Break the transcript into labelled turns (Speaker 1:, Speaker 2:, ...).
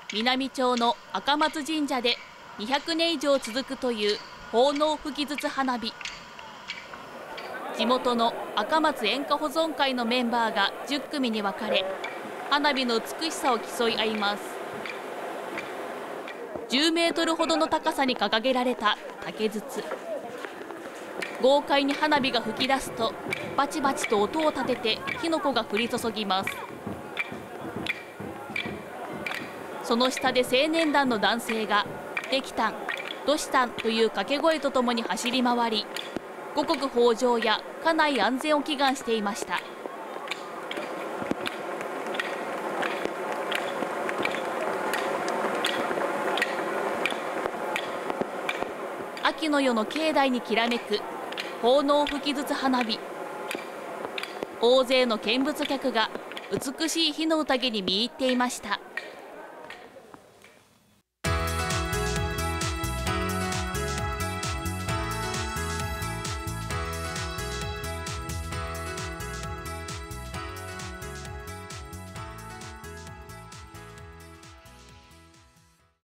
Speaker 1: 南町の赤松神社で200年以上続くという奉納吹き筒花火。地元の赤松演歌保存会のメンバーが10組に分かれ、花火の美しさを競い合います。10メートルほどの高さに掲げられた竹筒。豪快に花火が吹き出すと、バチバチと音を立てて火の粉が降り注ぎます。その下で青年団の男性ができたん、どしたんという掛け声とともに走り回り、五穀豊穣や家内安全を祈願していました。秋の夜の境内にきらめく奉納吹き筒花火。大勢の見物客が美しい火の宴に見入っていました。